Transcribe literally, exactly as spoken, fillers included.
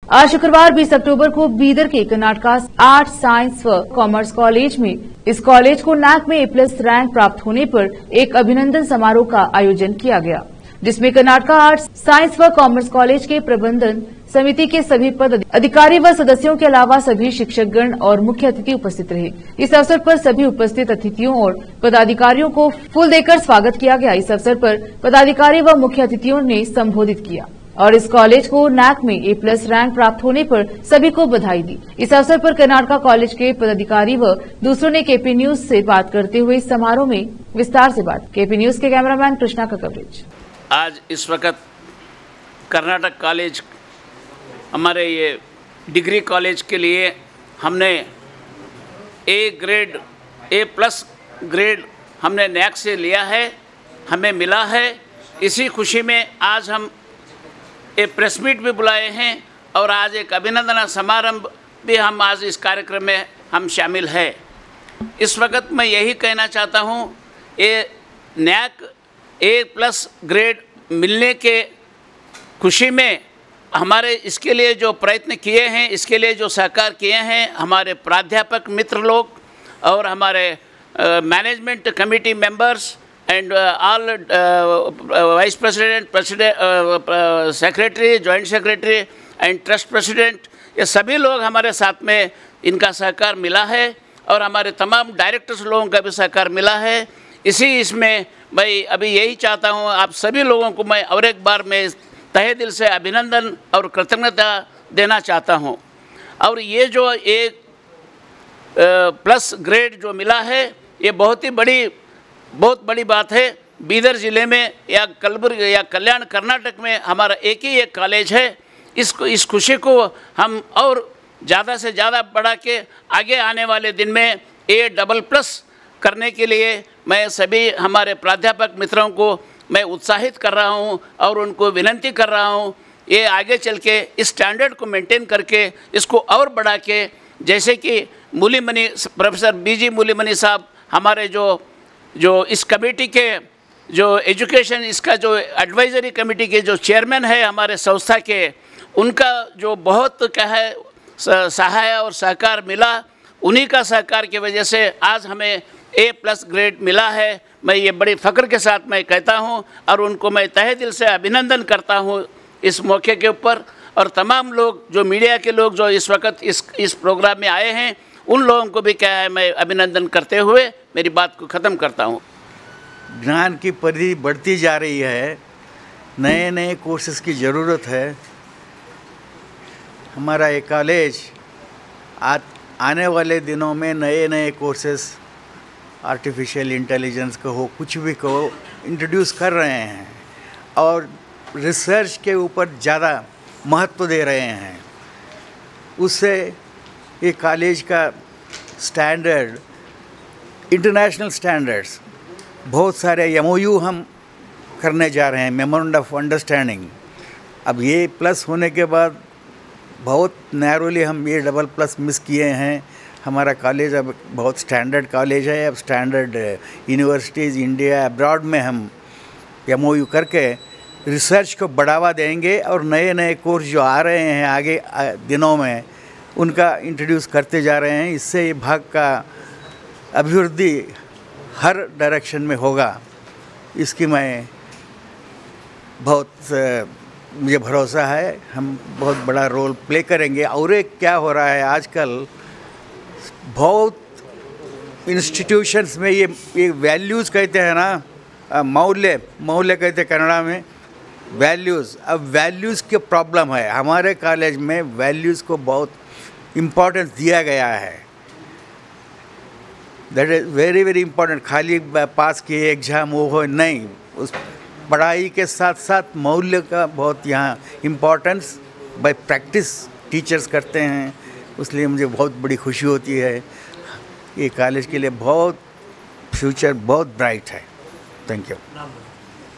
आज शुक्रवार बीस अक्टूबर को बीदर के कर्नाटका आर्ट साइंस व कॉमर्स कॉलेज में इस कॉलेज को नैक में ए प्लस रैंक प्राप्त होने पर एक अभिनंदन समारोह का आयोजन किया गया, जिसमें कर्नाटका आर्ट साइंस व कॉमर्स कॉलेज के प्रबंधन समिति के सभी पद अधिकारी व सदस्यों के अलावा सभी शिक्षकगण और मुख्य अतिथि उपस्थित रहे। इस अवसर पर सभी उपस्थित अतिथियों और पदाधिकारियों को फूल देकर स्वागत किया गया। इस अवसर पर पदाधिकारी व मुख्य अतिथियों ने संबोधित किया और इस कॉलेज को नैक में ए प्लस रैंक प्राप्त होने पर सभी को बधाई दी। इस अवसर पर कर्नाटका कॉलेज के पदाधिकारी व दूसरों ने केपी न्यूज से बात करते हुए इस समारोह में विस्तार से बात। केपी न्यूज के कैमरामैन कृष्णा का कवरेज। आज इस वक्त कर्नाटक कॉलेज हमारे ये डिग्री कॉलेज के लिए हमने A grade A plus grade हमने नैक से लिया है, हमें मिला है। इसी खुशी में आज हम एक प्रेस मीट भी बुलाए हैं और आज एक अभिनंदन समारंभ भी हम आज इस कार्यक्रम में हम शामिल है। इस वक्त मैं यही कहना चाहता हूँ, ये नैक ए प्लस ग्रेड मिलने के खुशी में हमारे इसके लिए जो प्रयत्न किए हैं, इसके लिए जो सहकार किए हैं हमारे प्राध्यापक मित्र लोग और हमारे management committee members and all vice president president secretary joint secretary and trust president, ये सभी लोग हमारे साथ में इनका सहकार मिला है और हमारे तमाम डायरेक्टर्स लोगों का भी सहकार मिला है। इसी इसमें मैं अभी यही चाहता हूँ, आप सभी लोगों को मैं और एक बार मैं तहे दिल से अभिनंदन और कृतज्ञता देना चाहता हूँ। और ये जो एक प्लस ग्रेड जो मिला है, ये बहुत ही बड़ी बहुत बड़ी बात है। बीदर ज़िले में या कलबुर्गी या कल्याण कर्नाटक में हमारा एक ही एक कॉलेज है। इसको इस खुशी को हम और ज़्यादा से ज़्यादा बढ़ा के आगे आने वाले दिन में ए डबल प्लस करने के लिए मैं सभी हमारे प्राध्यापक मित्रों को मैं उत्साहित कर रहा हूं और उनको विनती कर रहा हूं, ये आगे चल के इस स्टैंडर्ड को मेंटेन करके इसको और बढ़ा के, जैसे कि मूलीमणि प्रोफेसर बीजी मूलीमणि साहब हमारे जो जो इस कमेटी के जो एजुकेशन इसका जो एडवाइजरी कमेटी के जो चेयरमैन है हमारे संस्था के, उनका जो बहुत क्या है सहाय और सहकार मिला, उन्हीं का सहकार की वजह से आज हमें ए प्लस ग्रेड मिला है। मैं ये बड़ी फ़ख्र के साथ मैं कहता हूँ और उनको मैं तहे दिल से अभिनंदन करता हूँ इस मौके के ऊपर। और तमाम लोग जो मीडिया के लोग जो इस वक्त इस इस प्रोग्राम में आए हैं, उन लोगों को भी क्या है मैं अभिनंदन करते हुए मेरी बात को ख़त्म करता हूँ। ज्ञान की परिधि बढ़ती जा रही है, नए नए कोर्सेज़ की ज़रूरत है। हमारा ये कॉलेज आज आने वाले दिनों में नए नए कोर्सेज़ आर्टिफिशियल इंटेलिजेंस को हो, कुछ भी को इंट्रोड्यूस कर रहे हैं और रिसर्च के ऊपर ज़्यादा महत्व दे रहे हैं। उससे ये कॉलेज का स्टैंडर्ड इंटरनेशनल स्टैंडर्ड्स बहुत सारे एम ओ यू हम करने जा रहे हैं, मेमोरेंडम ऑफ अंडरस्टैंडिंग। अब ये प्लस होने के बाद बहुत नैरोली हम ये डबल प्लस मिस किए हैं। हमारा कॉलेज अब बहुत स्टैंडर्ड कॉलेज है। अब स्टैंडर्ड यूनिवर्सिटीज़ इंडिया अब्रॉड में हम एम ओ यू करके रिसर्च को बढ़ावा देंगे और नए नए कोर्स जो आ रहे हैं आगे दिनों में उनका इंट्रोड्यूस करते जा रहे हैं। इससे ये भाग का अभिवृद्धि हर डायरेक्शन में होगा, इसकी मैं बहुत मुझे भरोसा है। हम बहुत बड़ा रोल प्ले करेंगे। और एक क्या हो रहा है आजकल, बहुत इंस्टीट्यूशंस में ये ये वैल्यूज़ कहते हैं ना, मौल्य मौल्य कहते हैं कन्नड़ा में, वैल्यूज़। अब वैल्यूज़ की प्रॉब्लम है। हमारे कॉलेज में वैल्यूज़ को बहुत इम्पोर्टेंस दिया गया है। That is very very important. खाली पास किए एग्ज़ाम वो हो नहीं, उस पढ़ाई के साथ साथ मौल्य का बहुत यहाँ इम्पोर्टेंस बाय प्रैक्टिस टीचर्स करते हैं। इसलिए मुझे बहुत बड़ी खुशी होती है। ये कॉलेज के लिए बहुत फ्यूचर बहुत ब्राइट है। Thank you.